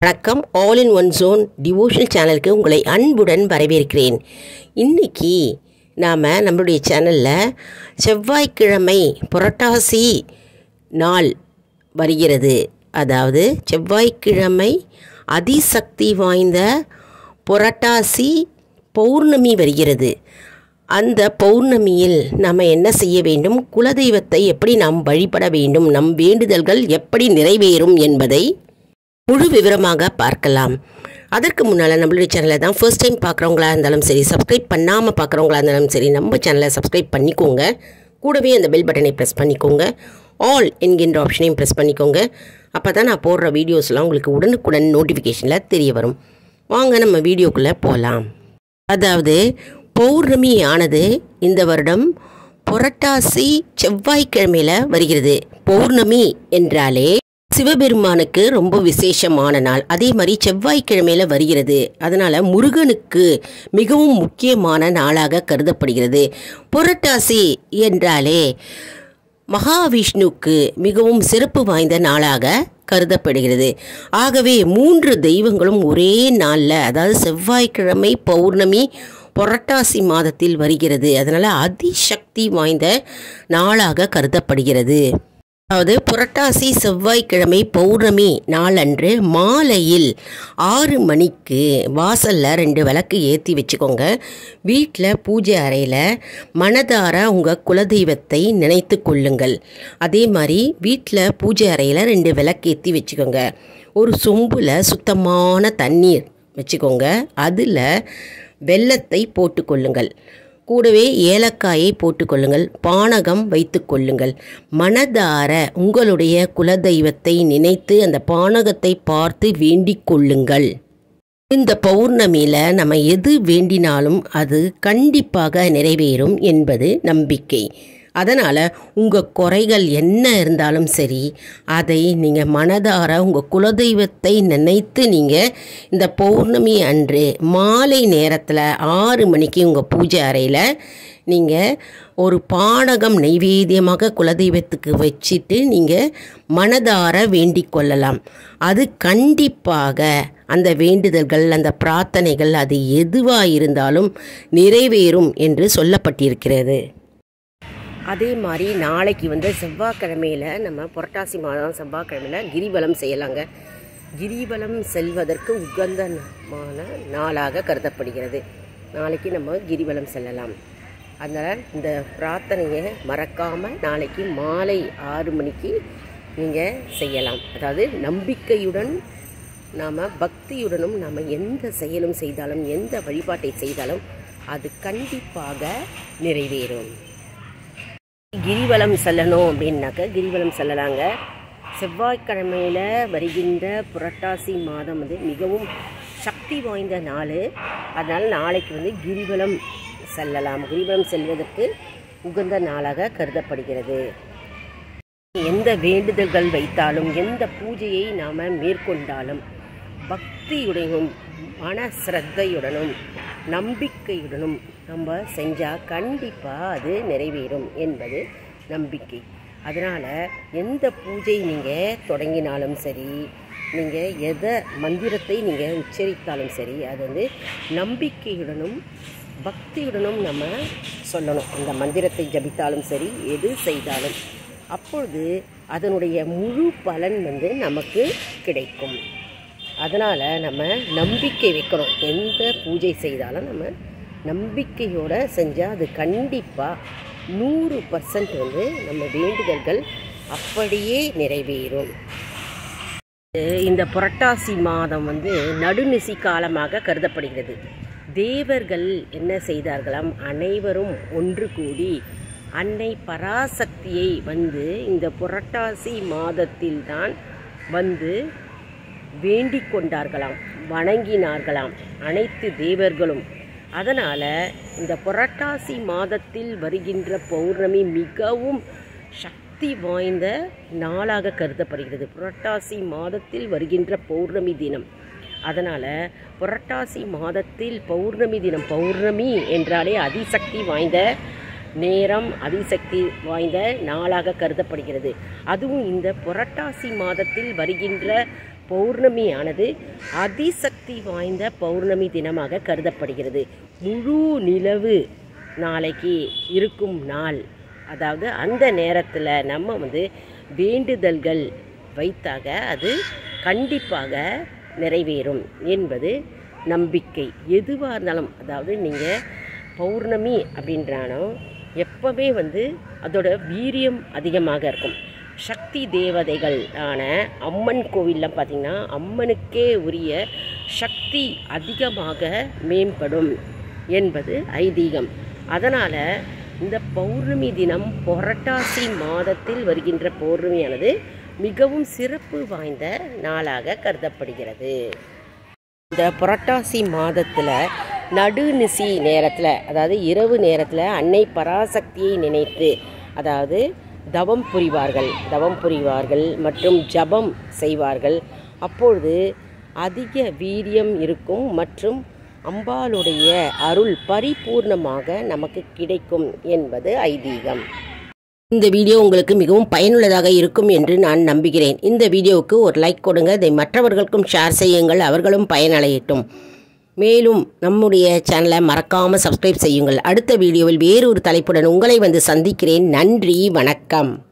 வணக்கம். All in one zone devotional சேனலுக்கு உங்களை அன்புடன் வரவேற்கிறேன். இன்றைக்கி நாம் நம்மளுடைய சேனலில் செவ்வாய்க்கிழமை புரட்டாசி நாள் வருகிறது. அதாவது செவ்வாய்க்கிழமை அதிசக்தி வாய்ந்த புரட்டாசி பௌர்ணமி வருகிறது. அந்த பௌர்ணமியில் நாம் என்ன செய்ய வேண்டும், குலதெய்வத்தை எப்படி நாம் வழிபட வேண்டும், நம் வேண்டுதல்கள் எப்படி நிறைவேறும் என்பதை முழு விவரமாக பார்க்கலாம். அதற்கு முன்னால் நம்மளுடைய சேனலை தான் ஃபர்ஸ்ட் டைம் பார்க்குறவங்களா இருந்தாலும் சரி, சப்ஸ்கிரைப் பண்ணாமல் பார்க்குறவங்களா இருந்தாலும் சரி, நம்ம சேனலை சப்ஸ்கிரைப் பண்ணிக்கோங்க. கூடவே அந்த பெல் பட்டனை ப்ரெஸ் பண்ணிக்கோங்க. ஆல் என்கின்ற ஆப்ஷனையும் ப்ரெஸ் பண்ணிக்கோங்க. அப்போ தான் நான் போடுற வீடியோஸ்லாம் உங்களுக்கு உடனுக்குடன் நோட்டிஃபிகேஷனில் தெரிய வரும். வாங்க நம்ம வீடியோக்குள்ளே போகலாம். அதாவது பௌர்ணமி ஆனது இந்த வருடம் புரட்டாசி செவ்வாய்க்கிழமையில் வருகிறது. பௌர்ணமி என்றாலே சிவபெருமானுக்கு ரொம்ப விசேஷமான நாள். அதே மாதிரி செவ்வாய்க்கிழமையில் வருகிறது. அதனால் முருகனுக்கு மிகவும் முக்கியமான நாளாக கருதப்படுகிறது. புரட்டாசி என்றாலே மகாவிஷ்ணுவுக்கு மிகவும் சிறப்பு வாய்ந்த நாளாக கருதப்படுகிறது. ஆகவே 3 தெய்வங்களும் ஒரே நாளில், அதாவது செவ்வாய்க்கிழமை பௌர்ணமி புரட்டாசி மாதத்தில் வருகிறது. அதனால் அதிசக்தி வாய்ந்த நாளாக கருதப்படுகிறது. அதாவது புரட்டாசி செவ்வாய்க்கிழமை பௌர்ணமி நாளன்று மாலையில் 6 மணிக்கு வாசலில் 2 விளக்கு ஏற்றி வச்சுக்கோங்க. வீட்டில் பூஜை அறையில் மனதார உங்கள் குலதெய்வத்தை நினைத்து கொள்ளுங்கள். அதே மாதிரி வீட்டில் பூஜை அறையில் 2 விளக்கு ஏற்றி வச்சுக்கோங்க. ஒரு சொம்பில் சுத்தமான தண்ணீர் வச்சுக்கோங்க. அதில் வெல்லத்தை போட்டுக்கொள்ளுங்கள். கூடவே ஏலக்காயை போட்டுக்கொள்ளுங்கள். பானகம் வைத்து கொள்ளுங்கள். மனதார உங்களுடைய குலதெய்வத்தை நினைத்து அந்த பானகத்தை பார்த்து வேண்டிக் கொள்ளுங்கள். இந்த பௌர்ணமியில் நம்ம எது வேண்டினாலும் அது கண்டிப்பாக நிறைவேறும் என்பது நம்பிக்கை. அதனால் உங்கள் குறைகள் என்ன இருந்தாலும் சரி, அதை நீங்கள் மனதார உங்கள் குலதெய்வத்தை நினைத்து நீங்கள் இந்த பௌர்ணமி அன்று மாலை நேரத்தில் 6 மணிக்கு உங்கள் பூஜை அறையில் நீங்கள் ஒரு பானகம் நைவேத்தியமாக குலதெய்வத்துக்கு வச்சுட்டு நீங்கள் மனதார வேண்டிக் கொள்ளலாம். அது கண்டிப்பாக அந்த வேண்டுதல்கள், அந்த பிரார்த்தனைகள், அது எதுவாக இருந்தாலும் நிறைவேறும் என்று சொல்லப்பட்டிருக்கிறது. அதே மாதிரி நாளைக்கு செவ்வாய்க்கிழமையில் நம்ம புரட்டாசி மாதம் செவ்வாய்க்கிழமையில் கிரிவலம் செய்யலாங்க. கிரிவலம் செல்வதற்கு உகந்தமான நாளாக கருதப்படுகிறது. நாளைக்கு நம்ம கிரிவலம் செல்லலாம். அதனால் இந்த பிரார்த்தனையை மறக்காமல் நாளைக்கு மாலை 6 மணிக்கு நீங்கள் செய்யலாம். அதாவது நம்பிக்கையுடன் நாம் பக்தியுடனும் நாம் எந்த செயலும் செய்தாலும், எந்த வழிபாட்டை செய்தாலும் அது கண்டிப்பாக நிறைவேறும். கிரிவலம் செல்லணும் அப்படின்னாக்க கிரிவலம் செல்லலாங்க. செவ்வாய்க்கிழமையில் வருகின்ற புரட்டாசி மாதம் மிகவும் சக்தி வாய்ந்த நாள். அதனால் நாளைக்கு கிரிவலம் செல்லலாம். கிரிவலம் செல்வதற்கு உகந்த நாளாக கருதப்படுகிறது. எந்த வேண்டுதல்கள் வைத்தாலும், எந்த பூஜையை நாம் மேற்கொண்டாலும் பக்தியுடனும் மன சிரத்தையுடனும் நம்பிக்கையுடனும் நம்ம செஞ்சால் கண்டிப்பாக அது நிறைவேறும் என்பது நம்பிக்கை. அதனால் எந்த பூஜை நீங்கள் தொடங்கினாலும் சரி, நீங்கள் எதை மந்திரத்தை நீங்கள் உச்சரித்தாலும் சரி, அது நம்பிக்கையுடனும் பக்தியுடனும் நம்ம சொல்லணும். அந்த மந்திரத்தை ஜபித்தாலும் சரி, எது செய்தாலும் அப்பொழுது அதனுடைய முழு பலன் நமக்கு கிடைக்கும். அதனால் நம்ம நம்பிக்கை வைக்கணும். எந்த பூஜை செய்தாலும் நம்ம நம்பிக்கையோடு செஞ்சால் அது கண்டிப்பாக 100% நம்ம வேண்டுதல்கள் அப்படியே நிறைவேறும். இந்த புரட்டாசி மாதம் நடுநிசி காலமாக கருதப்படுகிறது. தேவர்கள் என்ன செய்தார்களாம், அனைவரும் ஒன்று கூடி அன்னை பராசக்தியை இந்த புரட்டாசி மாதத்தில் தான் வேண்டிக் கொண்டார்களாம், வணங்கினார்களாம் அனைத்து தேவர்களும். அதனால் இந்த புரட்டாசி மாதத்தில் வருகின்ற பௌர்ணமி மிகவும் சக்தி வாய்ந்த நாளாக கருதப்படுகிறது. புரட்டாசி மாதத்தில் வருகின்ற பௌர்ணமி தினம். அதனால் புரட்டாசி மாதத்தில் பௌர்ணமி தினம், பௌர்ணமி என்றாலே அதிசக்தி வாய்ந்த நேரம், அதிசக்தி வாய்ந்த நாளாக கருதப்படுகிறது. அதுவும் இந்த புரட்டாசி மாதத்தில் வருகின்ற பௌர்ணமியானது அதிசக்தி வாய்ந்த பௌர்ணமி தினமாக கருதப்படுகிறது. முழு நிலவு நாளைக்கு இருக்கும் நாள், அதாவது அந்த நேரத்தில் நம்ம வேண்டுதல்கள் வைத்தாக அது கண்டிப்பாக நிறைவேறும் என்பது நம்பிக்கை. எதுவாக இருந்தாலும், அதாவது நீங்கள் பௌர்ணமி அப்படின்றாலும் எப்போவே அதோட வீரியம் அதிகமாக இருக்கும். சக்தி தேவதைகள் ஆன அம்மன் கோவிலில் பார்த்திங்கன்னா அம்மனுக்கே உரிய சக்தி அதிகமாக மேம்படும் என்பது ஐதீகம். அதனால் இந்த பௌர்ணமி தினம் புரட்டாசி மாதத்தில் வருகின்ற பௌர்ணமியானது மிகவும் சிறப்பு வாய்ந்த நாளாக கருதப்படுகிறது. இந்த புரட்டாசி மாதத்தில் நடுநிசி நேரத்தில், அதாவது இரவு நேரத்தில் அன்னை பராசக்தியை நினைத்து, அதாவது தவம் புரிவார்கள் மற்றும் ஜபம் செய்வார்கள். அப்பொழுது அதிக வீரியம் இருக்கும் மற்றும் அம்பாளுடைய அருள் பரிபூர்ணமாக நமக்கு கிடைக்கும் என்பது ஐதீகம். இந்த வீடியோ உங்களுக்கு மிகவும் பயனுள்ளதாக இருக்கும் என்று நான் நம்புகிறேன். இந்த வீடியோவுக்கு ஒரு லைக் கொடுங்க, இதை மற்றவர்களுக்கும் ஷேர் செய்யுங்கள், அவர்களும் பயனடையட்டும். மேலும் நம்முடைய சேனலை மறக்காமல் சப்ஸ்கிரைப் செய்யுங்கள். அடுத்த வீடியோவில் வேறொரு தலைப்புடன் உங்களை சந்திக்கிறேன். நன்றி, வணக்கம்.